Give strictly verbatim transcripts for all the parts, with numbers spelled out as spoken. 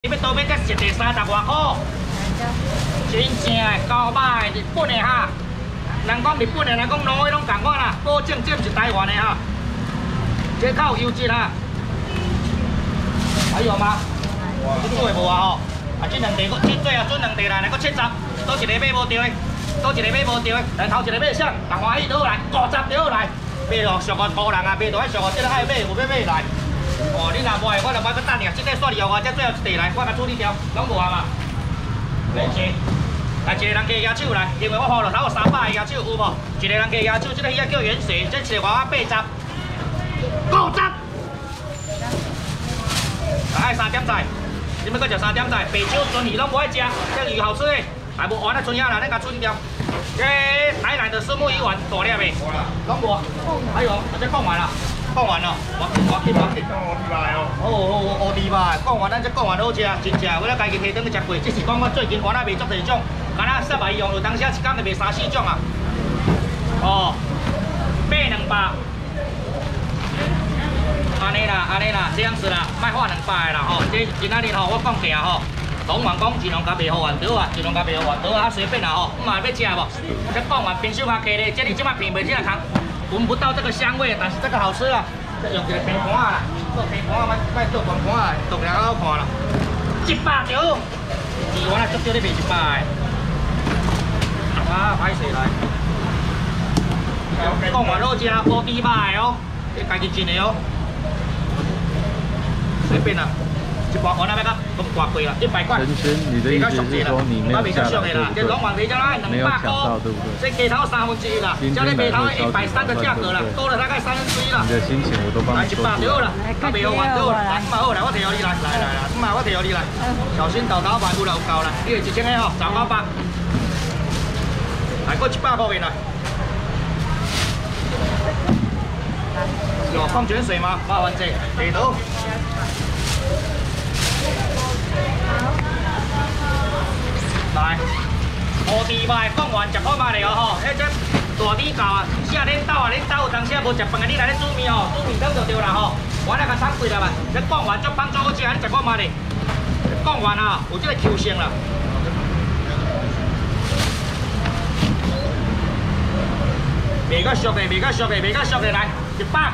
你要多买才一地三十外块，真正的高摆日本的哈。人讲日本的，人讲挪威拢共款啦，保证这毋是台湾的哈。这较有优质哈。还有吗？你做的无啊吼？啊，这两地，这最后准两地来，来个七十，倒一个买无着的，倒一个买无着的，来头一个买啥？大欢喜倒来，五十就好来。买哦，俗个土人啊，买倒爱俗个，这个爱买，有要买来。 哦，你若无的，我就买个等你啊！即个煞利后我才最后一地来，我甲处理掉，拢无啊嘛。来一，来一个人加野手来，因为我花落头有三百个野手有无？一个人加野手，即个遐叫原石，这一个外我八十，五十。来三点菜，你要搁食三点菜？白酒、鳟鱼拢无爱食，这鱼好吃诶，还无完啊，鳟鱼啦，咱甲处理掉。这台南的虱目鱼丸大粒未？拢无。还有，这讲完了。 讲完了，我我去我去。讲乌猪排哦。哦哦，乌猪排，讲完咱这讲完好食，真正，我咧家己提转去食过，只是讲我最近原来卖足侪种，敢若三百用，有当时一工就卖三四种啊。哦，八两百。安尼啦，安尼啦，这样子啦，卖花两百啦吼。这今仔日吼，我讲定吼，讲完讲尽量甲卖好完，对啊，尽量甲卖好完，对啊，随便啦吼，唔嘛要食无？这讲完冰箱下客咧，这里即摆品袂这个汤。 闻不到这个香味，但是这个好吃啊！用一个平盘啊，做平盘啊，卖卖做平盘啊，做了好看啦。一百条，是我来足少咧卖一百个。啊，歹势来。讲完好食，无猪排哦，你家己进的哦。随便啦，一盘我那边个咁挂贵啦，一百块。 陈轩，你的意思是说你没有下来，对不对？没有抢到，对不对？ 这鸡头三分之一啦，叫你鸡头一百三的价格啦，多了大概三分之一啦。 你的心情我都帮你说出来。来一百就好啦，较袂好玩就好啦。来，五好来，我摕互你来，来来来，五啊，我摕互你来。小心豆豆板有啦有够啦，你个一千个吼，十九百。来，搁一百块面来。有矿泉水吗？麻烦这地图。 来，乌猪排讲完，食看卖咧哦吼，迄只大猪教啊，啥恁兜啊，恁兜有当时无食饭啊，你来咧煮面哦，煮面汤就对啦吼。我来甲炒几粒吧，这讲完足帮助好食，你食看卖咧。讲完啊，有这个 Q 性啦。袂较俗的，袂较俗的，袂较俗的，来一百，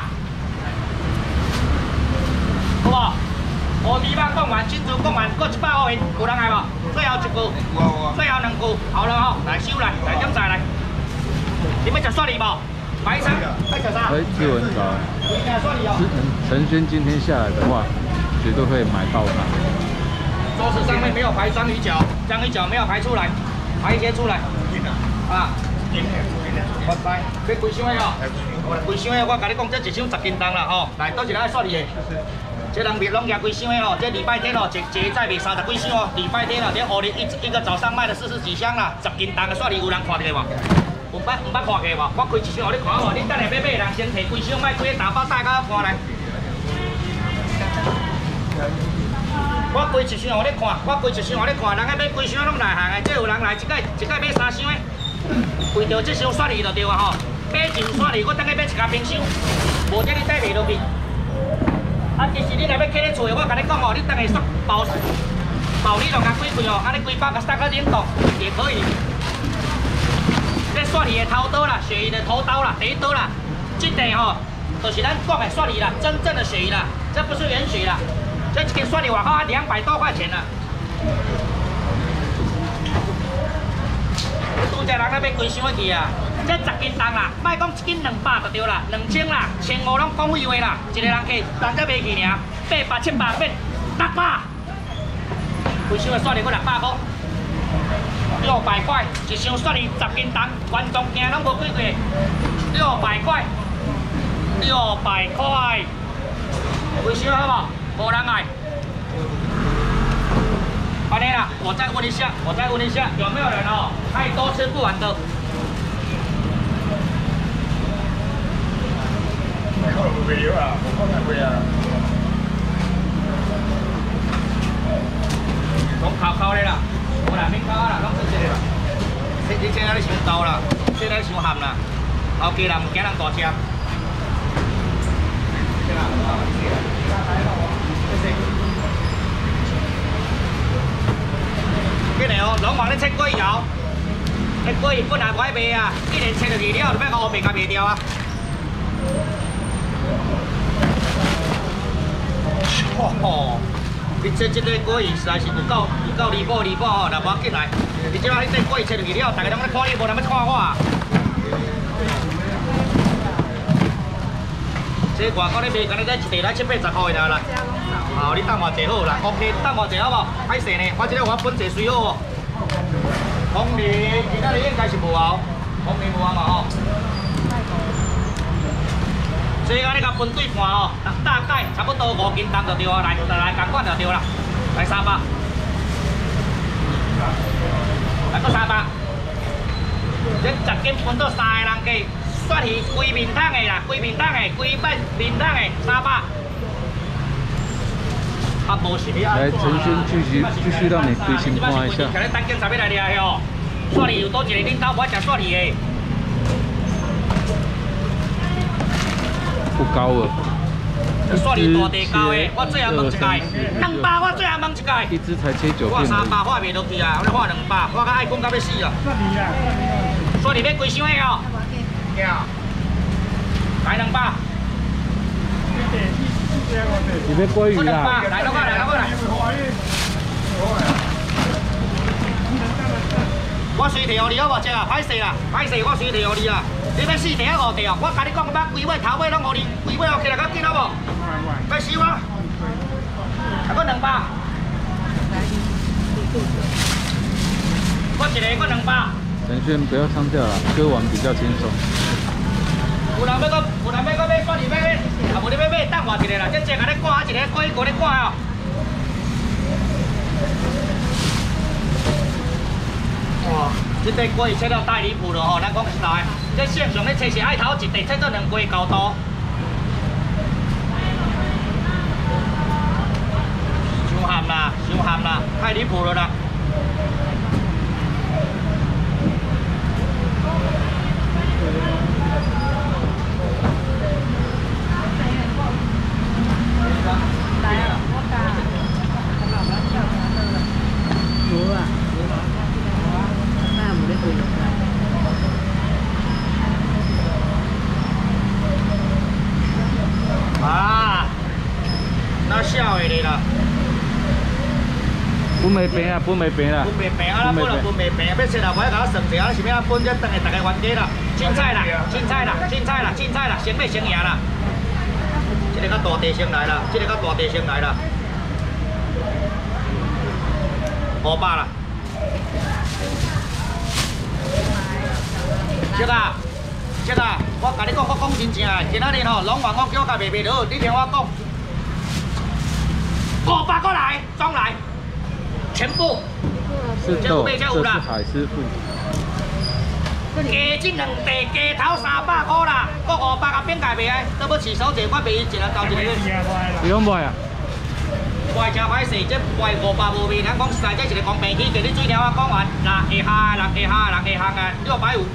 好无？ 乌猪排讲完，金珠讲完，搁一百块钱，有人来无？最后一句，最后两句，好了吼，来收来，来点菜来。你要食蒜泥无？白菜，爱食啥？ 哎，志文早。陈轩今天下来的话，绝对会买爆它。 桌子上面没有排章鱼脚，章鱼脚没有排出来，排一些出来。啊。拜拜。这几箱的哦？几箱的，我甲你讲，这一箱十斤重啦吼。来，倒一个爱蒜泥的。 这人卖拢夹几箱的哦，这礼拜天哦，一一再卖三十几箱哦。礼拜天哦，这乌日一一个早上卖了四十几箱啦，十斤重的蒜泥有人看到无？有捌有捌看过无？我开一箱互你看无？你等下要买的人先摕几箱，卖几个大包带到我看来。我开一箱互你看，我开一箱互你看，人家买几箱拢内行的，这有人来一届一届买三箱的，为着这箱蒜泥就对啊吼。买一箱蒜泥，我等下买一家冰箱，无这你带袂落去。 啊，其实你若要客咧厝的，我甲你讲哦，你等下送包包你就甲几罐哦，安尼几包甲塞到冷冻也可以。这蒜泥的头刀啦，鳕鱼的头刀啦，第一刀啦，这个吼，就是咱讲的蒜泥啦，真正的鳕鱼啦，这不是原鳕啦。这一斤蒜泥外口两百多块钱啦。拄则人咧买几箱去啊？ 这十斤重啦，莫讲一斤两百就对啦，两千啦，千五拢讲废话啦。一个人客，人家卖去尔，八百、七百变六百，几箱的蒜泥搁六百块，六百块一箱蒜泥十斤重，全重件拢无几个，六百块，六百块，几箱好无？无人爱。安尼啦，我再问一下，我再问一下，有没有人哦，太多吃不完的？ 我都袂晓啊，无可能袂啊。 拢烤烤的啦，无啦，免烤啦，拢做这个啦。你你这哪里伤厚啦？这哪里伤咸啦？后期啦，唔惊人大只。这啦，这啦，这啦，这王咧切粿条，切粿本来不爱卖啊，一年切落去了，就要乌白甲卖掉啊。哦，你切这个粿实在是有够有够离谱离谱吼，若无要紧来，你即摆你这粿切落去了，大家拢咧看你，无人要看我啊。这外国咧卖，敢若这一袋来七八十块的啦。哦，你等偌济好啦 ，OK， 等偌济好无？歹势呢，我这个我本地水好无？红梨，其他的应该是无啊，红梨无啊嘛吼。所以讲你甲分对半吼，大概差不多五斤重就对啊，来来共款就对啦，来三百，来搁三百，这十斤分到三个人计。蒜鱼规面汤的啦，规面汤的，规面面汤的三百。啊，无是你来，陈轩继续继续让你对心看一下。 今日等警察要来抓哟，蒜鱼有多一个领导不爱食蒜鱼的。 不高了。 蒜鱼大地高的，我最后问一届，两百我最后问一届。 一只才切九片。 我三百花袂落去啊，我咧花两百，花甲爱讲到要死啊。蒜鱼要几箱的哦？来两百。 你要鲑鱼啦？ 来，老哥来，老哥来。我随提互你好无？这啊，歹势啦，歹势，我随提互你啦。你要四地啊五地哦？我甲你讲，我规尾头尾拢互你，规尾后起来较紧好无？要收啊？还搁两百。我一个，搁两百。 陈轩不要上吊了，割完比较轻松。 有人要搁，有人要搁买蒜鱼买买，啊无你要买等换一个啦，这这甲你赶一个过去过你赶哦。哇，这块粿切了太离谱了吼！咱讲实在，这线上咧切是爱头一地切做两块高度，伤咸啦，伤咸啦，太离谱了啦！啊，那笑的你啦， 分袂平啊，分袂平啦， 分袂平啊，咱本来分袂平，要切啦，我要甲我算一下，是要分这等下大家冤家啦，凊彩啦，凊彩啦，凊彩啦，凊彩啦，先买先赢啦，这个较大地先来啦，这个较大地先来啦，五百啦，这个。这个，我甲你讲，我讲真正的，今仔日吼，拢怨我叫我家卖卖落，你听我讲，五百过来，装来，全部。 是豆，这是啦。 海师傅。 加这两地加头三百块啦，搁五百甲变价卖的，都要饲手者，我卖伊一个到一个。 不用卖啊。 卖真歹势，这卖五百无卖，咱讲实在，这是一个公平起价，你水听我讲完，那下下的人，下下的人，下下的六百五。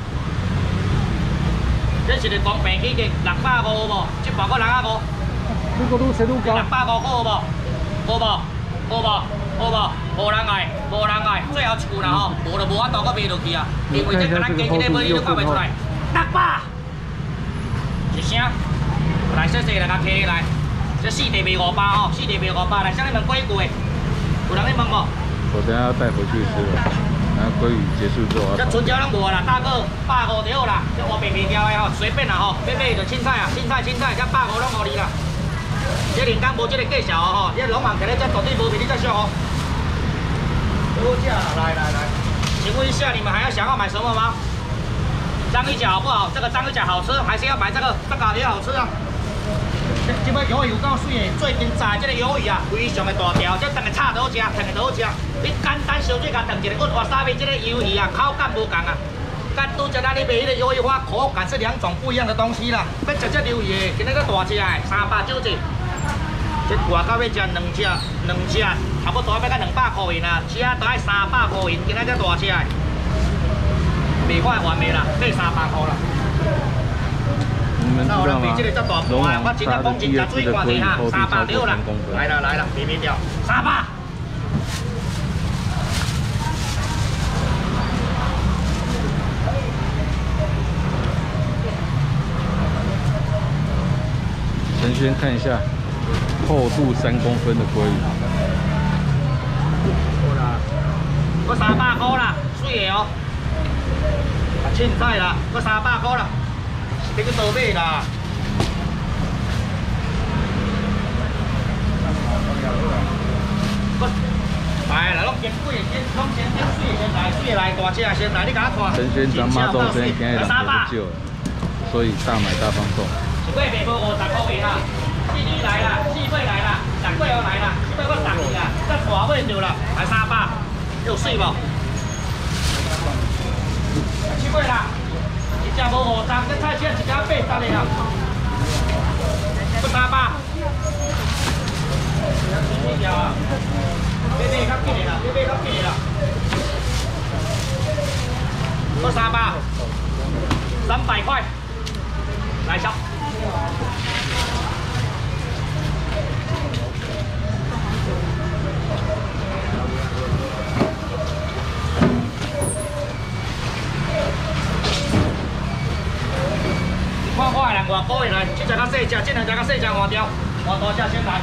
这是个公平起价，六百五无？这包个六啊无？ 这个愈切愈高。 六百五好无？好无？好无？好无？无人爱，无人爱，最后一句啦吼，无就无法度搁卖落去啊，因为这个咱加起来买你都看袂出来。六百，一声，来细细来甲摕来，这四地卖五百吼，四地卖五百，来，啥你问几句？有人咧问无？ 我等下要带回去吃了。然后鲑鱼结束之后， 这春椒拢无啦，大哥百五就好啦，这我卖袂掉的吼，随便啦吼，要买就凊彩啊，凊彩凊彩，这百五拢互你啦。这人工无这个计数哦吼，这拢行起来，这绝对无比你再少哦。好食啦，来来来，请问一下，你们还要想要买什么吗？章鱼脚好不好？这个章鱼脚好吃，还是要买这个？这个也好吃啊。这这摆鱿鱼有够水的，最近炸这个鱿鱼啊，非常的大条，这当个炒都好食，烫的都好食。你简单烧水甲烫一个，我哇沙米这个鱿鱼啊，口感无同啊。跟拄则咱你卖迄个鱿鱼花，口感是两种不一样的东西啦。要食这鱿鱼的，今日个大只的，三百九只。这外口要食两只，两只差不多要到两百块银啦，其他都爱三百块银。今日这大只的，袂快完袂啦，卖三百块啦。 你们知道吗？龙王他的第二次的鲑鱼偷地超过三公分。 来了来了，比比掉，三百。 先看一下厚度三公分的鲑鱼。 好啦，搁三百块啦，水的哦。啊，凊彩啦，搁三百块啦，你去倒买啦。来啦，拢先贵，先拢先先水先来，水来大只先来，你甲我看。 陈轩张妈祖今天今日人不少，所以大买大放送。 一块卖无五十块钱啦，四鱼来啦，四尾来啦，十块又来啦，四块我十二啦，再大尾就啦，来三百，有水无？七尾啦，一只无五十，跟菜车一只八十的啦，不三百。几条啊？买买较紧的啦，买买较紧的啦，不三百，三百块，来销。看我的人外高的来，这只较细只，这两只较细只换掉，换大只先来。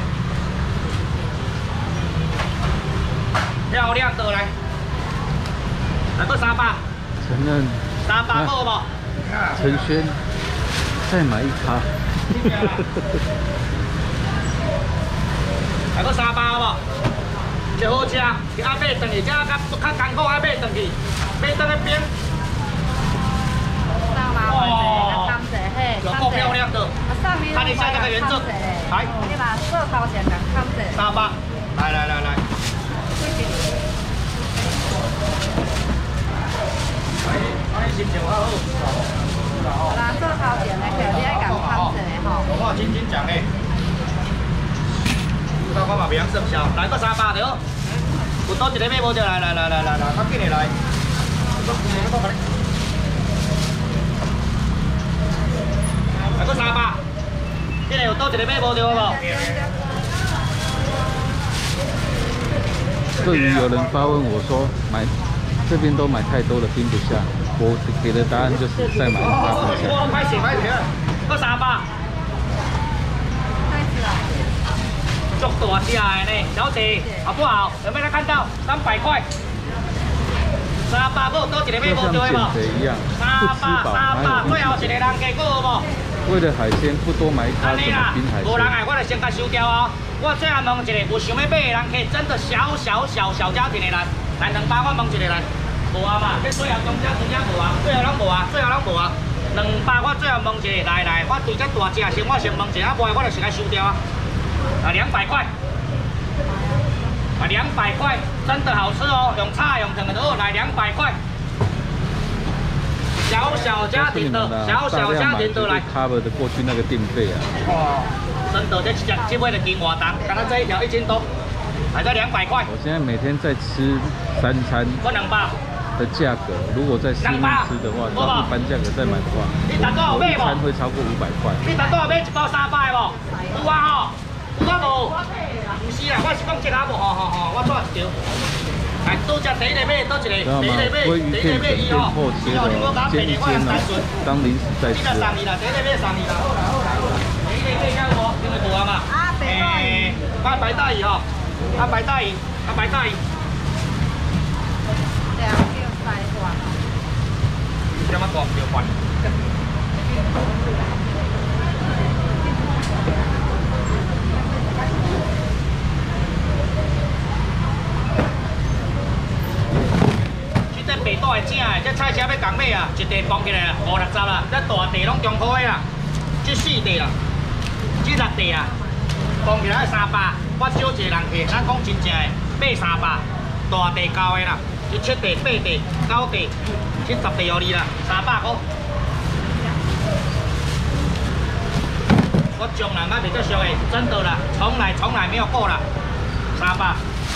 漂亮的来，来个三百。 承认。 三百够不？ 陈轩，再买一卡。 来个三百好不？最好吃，去阿买转去，这较较艰苦阿买转去，买转去边。哦，有够漂亮的。看一下这个颜色，来。 你把色头先讲看者。 三百，来来来来。心情好好。 啦，做头前的客，你爱讲看者吼。 我真真讲诶，我我嘛袂晓算销，来个三百着。有倒一个买无着，来来来来来来，较紧的来。来个三百，这个有倒一个买无着无？ 对于有人发问我说买这边都买太多了，盯不下，我给的答案就是再买八分钱。 快写快写，个三百。足大只的呢，小姐好不好？有没有看到？三百块。三百个多一个买无着的无？三百三百，最后一个人加个有无？ 为了海鲜不多买一卡，怎么冰海鲜？ 无人爱，我就先甲收掉哦。我最后问一个，有想要买的人，可以真的小小小小家庭的人，来两百我问一个人，无啊嘛，这最后中间中间无啊，最后拢无啊，最后拢无啊。两百我最后问一个，来来，我对这大只先我先问一下，无我就先甲收掉啊。啊，两百块，啊，两百块，真的好吃哦，用叉用藤的都好，来两百块。小小家庭的，小小家庭的来。 cover 的过去那个电费啊。 哇，真的这一只这尾的金华蛋，刚刚这一条一斤多，还在两百块。 我现在每天在吃三餐。 我两百。 的价格，如果在市面吃的话，照一般价格再买的话， 你单多少买无？ 一餐会超过五百块。 你单多少买一包三百无？有啊吼，有啊无？唔是啦，我是讲这下无，吼吼吼，我带一条。来，倒只第一个买，倒一个，第一个买，第一个买伊吼，伊吼你无甲赔的，我来单纯。 当零食在吃。 你来送你啦，第一个买送你啦，好啦好啦好啦。第一个买有无？因为无啊嘛。啊，白带鱼。啊，白带鱼吼，啊白带鱼，啊白带鱼。 对啊。 这么大就换。这只白带正的，这菜车要共买啊，一地放起来五六十啦，这大地拢中科的啦，这四地啦，这六地啦，放起来三百，我少一个人客，咱讲真正的，买三百，大地高的啦。一七地、八地、九地、七十地予你啦，三百块。我从来买袂足俗的，真的啦，从来从来没有过啦，三百。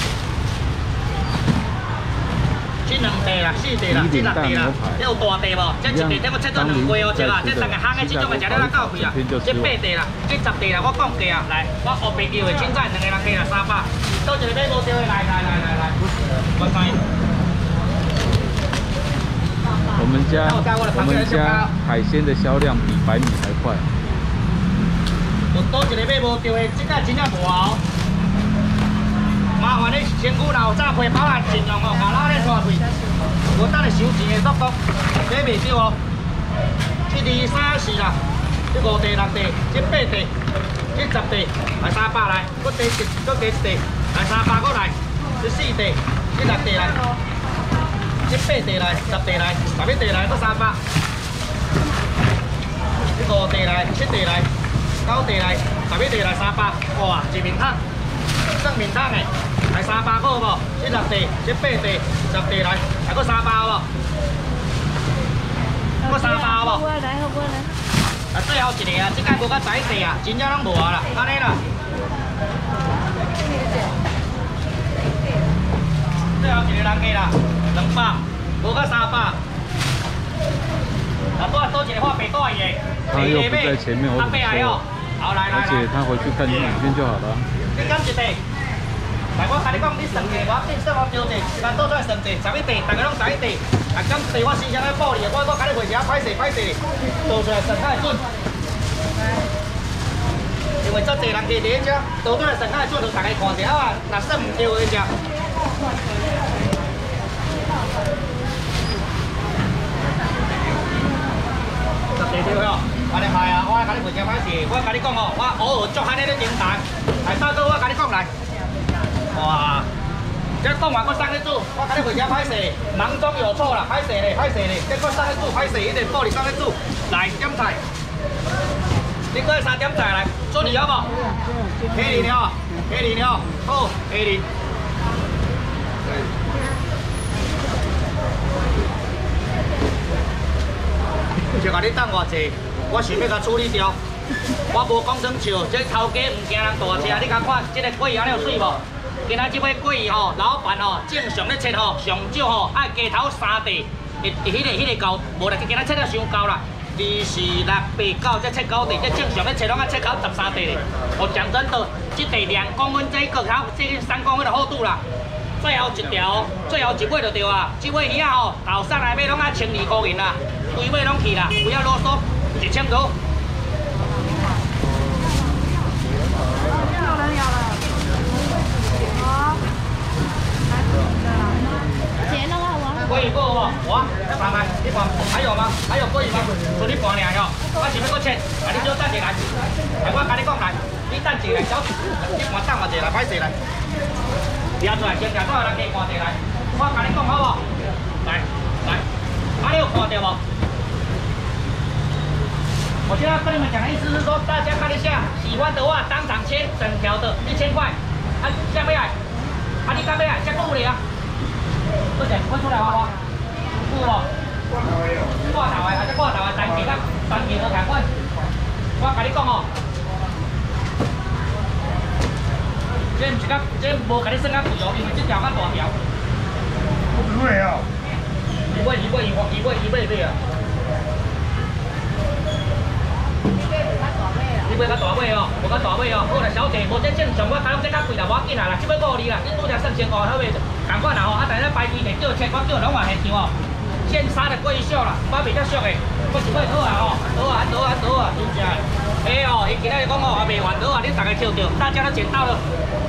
这两地啦，四地啦，这六地啦，这有大地无？这一地顶我切做两块哦，这啊，这三个夯的这种的食了够贵啊。这八地啦，这十地啦，我讲价啊，来，我后边叫的凊彩两个人客啦，三百。倒一个买无着的，来来来来来，我看。 我们家我们家海鲜的销量比白米还快。 有倒一个买无着的，即个真正无哦。麻烦你身躯若有炸皮包啊，尽量哦，把拉咧拖开。无等你收钱的速度，这袂少哦。一二三四啦，这五地六地，这八地，这十地，来三百来，搁地一，搁加一地，来三百搁来，这四地，这六地来，这八地来，十地来，十一地来，搁三百。这五地来，七地来，九地来，十一地来三百，哇，一面桶，算面桶的，来三百好无？这六地，这八地，十地来，来搁三百好无？搁三百好无？ 来，好不来？ 啊，最后一个啊，这届无甲十一地啊，真正拢无啊啦，安尼啦。最后一个人价啦，两百，无甲三百。啊，多多一个画白带的， 他又不在前面，我怎么说？ 好来来来， 而且他回去看影片就好了。 你讲一地，来我甲你讲，你算地，我计算我标地，咱倒出来算地，十一地，大家拢十一地。啊，讲地我先生咧报你，我我甲你回家歹势歹势，倒出来算较会准。因为遮济人伫伫遮，倒出来算较会准，就大家看一下啊，若算唔对的只。十地对哦，安尼系啊，我甲你回家歹势，我甲你讲哦，我偶尔做下呢咧顶台，来大哥我甲你讲来，哇！这讲完我送你煮，我甲你回家歹势，忙中有错啦，歹势咧，歹势咧，这我送你煮，歹势一定报你送你煮，来点菜，你过来三点菜来，做你好无？可以了，可以了，好，可以。就甲你等偌济，我想要甲处理掉。我无讲装笑，这头家唔惊人大只，你甲看，这个粿鱼安尼有水无？今仔这尾粿鱼吼，老板吼正常咧切吼，上少吼爱鸡头三地，迄迄个迄个厚，无啦，今仔切了伤厚啦。二四六八九，这切九地，这正常咧切拢爱切口十三地咧。我讲真的，这地两公分，这个头这个三公分的厚度啦。最后一条，最后一尾就对啊。这尾鱼啊吼，头上来买拢爱千二块银啦。规尾拢去啦，不要啰嗦，一千多。 有人有了，好，来，钱那个我。 鲑鱼够无？我，来盘盘，你盘，还有吗？还有鲑鱼吗？就你盘尔哟，我是要搁切，啊你少等一下来，来我甲你讲来，你等一下小，你盘等我一下来，歹势来，抓出来先，抓出来人家看一下来，我甲你讲好无？来来，啊你有看到无？我现在跟你们讲的意思是说，大家看一下，喜欢的话当场切整条的，一千块。啊，下面来，啊你干咩啊？加够你啊！多少？分出来花花，有无？挂头的，啊只挂头的单件啊，单件都同款。我甲你讲哦，这唔是甲，这无甲你算较贵哦，因为这条较大条。 我不会啊。 一尾一尾一尾一尾一尾尾啊！你买较大尾哦，无较大尾哦。好啦，小姐，无这正常，我讲这较贵啦，无要紧啦啦，这要五二啦，你拄则算千五，好袂？同款啦吼，啊，但是排队袂叫切，我叫拢换现场哦。现杀的贵俗啦，我比较俗的，我是买好啊吼，好啊，好啊，好啊，真正的。哎哦，伊今仔日讲哦，还袂完好啊，你大家笑着，大家都捡到了。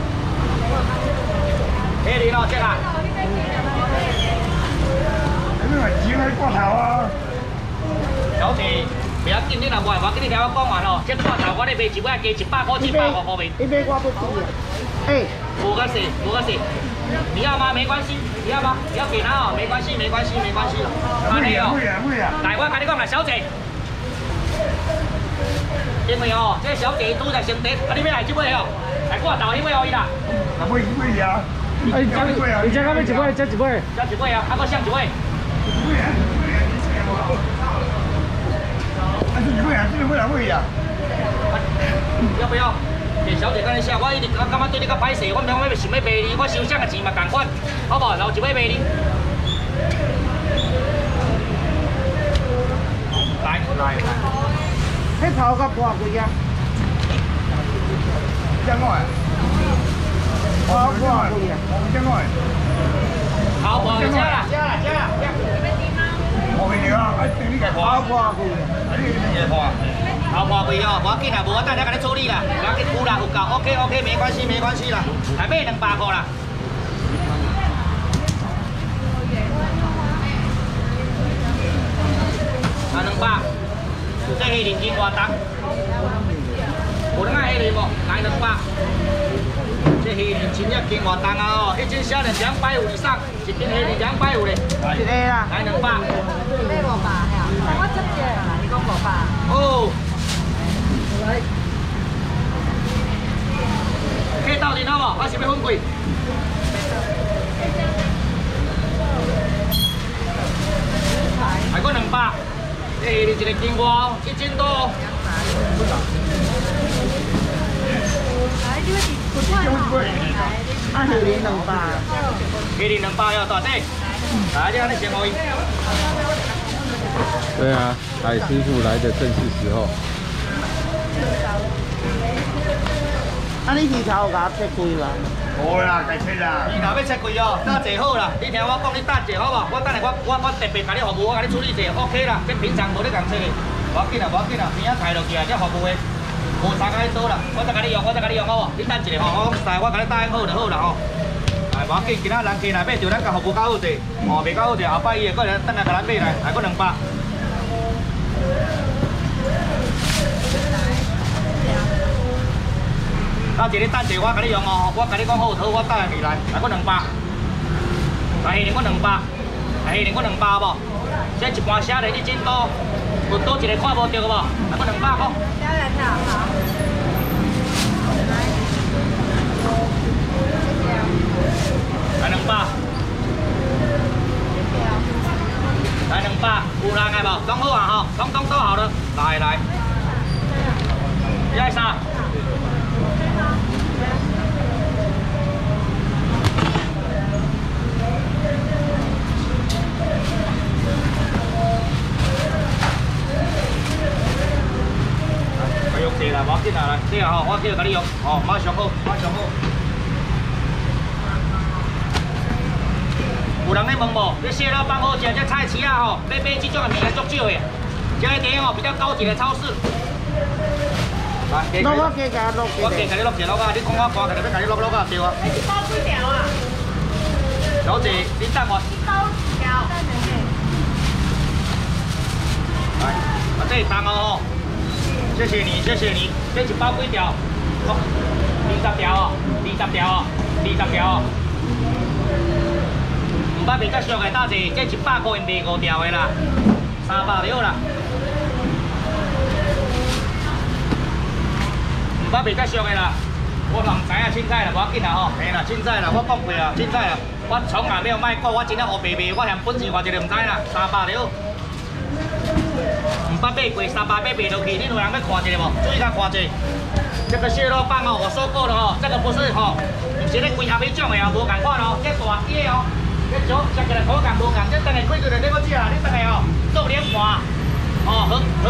哎，你咯，这啦。 你咪只喺骨頭啊！ 小姐。不要紧，你若卖，我跟你听我讲完咯。这挂头我咧卖一尾加一百块，一百五块卖。 一杯我不煮了。哎， 五个是，五个是。你要吗？没关系，你要吗？你要给他哦，没关系，没关系，没关系。安尼哦。 会啊会啊。 来，我跟你讲啦，小姐。因为哦，这小姐拄在先得，啊，你要来这尾哦，来挂头，你尾可以啦。 那尾尾啊？ 哎，加你加加咩一杯？加一杯？ 加一杯啊，啊，搁上一杯。 尾啊！啊，这会啊，这会啊会啊！ 要不要？给小姐看一下，我一直我感觉对你较歹势，我唔想要想要卖你，我收奖的钱嘛同款，好不好？留一尾卖你。来来来， 迄头甲半贵啊？ 真爱， 头半贵啊？ 真爱。 好，不好？加啦加啦加啦加。 我跟你讲，哎，对你个头半贵啊？ 啊，你你个看。 头头破贵哦，无要紧啦，无我等下甲你处理啦，不要紧，有啦有够 ，OK OK， 没关系没关系啦，台买两百块啦。啊，两百，这鱼鳞斤偌重？有两啊鱼鳞无？来两百。这鱼鳞真正斤偌重啊哦，一斤少两两百五以上，一斤鱼鳞两百五嘞。 一个啦。 来两百。 买五百呀，我这只啦，你讲五百。 哦。可以到底好无？还是要分贵？还佫两百。这鱼鳞一个斤外，一斤多。 来，你要是不快嘛？ 啊，鱼鳞两百。 鱼鳞两百要大姐。来，你安尼先可以。 对啊，海师傅来的正是时候。 啊，你鱼头有甲切开吗？ 无啦，该切啦。 鱼头要切开哦，等坐好啦。你听我讲，你等坐好无？我等下我我我特别甲你服务，我甲你处理者 ，OK 啦。这平常无你共切的，无要紧啦，无要紧啦，边仔抬落去啊，这服务的无三个多啦。我再甲你用，我再甲你用好无？你等一下吼，我来我甲你答应好就好啦吼。来，无要紧，今仔人客来买就咱甲服务较好者，哦，袂较好者后摆伊会过来等来甲咱买来，来佫两百。到一日等者，我甲你用哦，我甲你讲好好，我等下去来，来佫两百，来鱼鳞佫两百，来鱼鳞佫两百无？这一盘写咧一斤多，有多一个看无着无？来佫两百块。 加来跳好。 来两百。来两百，有人个无？拢好啊吼，拢拢都好了，来来。你爱啥？用这啦，无要紧啦，来，这啊吼，我叫甲你用，哦，马上好，马上好。有人咧问无？这蟹肉饭好食，这菜市啊吼，要买这种的物件足少的，这个店哦比较高级的超市。来， 那我加加落我加甲你落一落啊，你讲我看，肯定要甲你落落啊，对啊。 哎，一包几条啊？ 小姐，你等我。 一包几条？ 来，啊这重哦。谢谢你，谢谢你。这一包几条？哦，二十条哦，二十条哦，二十条哦。唔捌卖较俗的，大姐，这一百块卖五条的啦，三百了啦。唔捌卖较俗的啦，我嘛唔知影凊彩啦，无要紧啦吼，嘿啦，凊彩啦，我讲过啦，凊彩啦，我从来没有卖过，我真正黑白卖，我嫌本钱偌一个唔知啦，三百了。唔捌买过，三百买卖落去，恁有人要看一下无？注意甲看一下。这个蟹肉棒哦，我说过了哦，这个不是吼，唔是咧规盒迄种的哦，无共款哦，这大只的哦，这少食起来口感无共，这等下开开就这个食啦，你等下哦做两盘，哦好。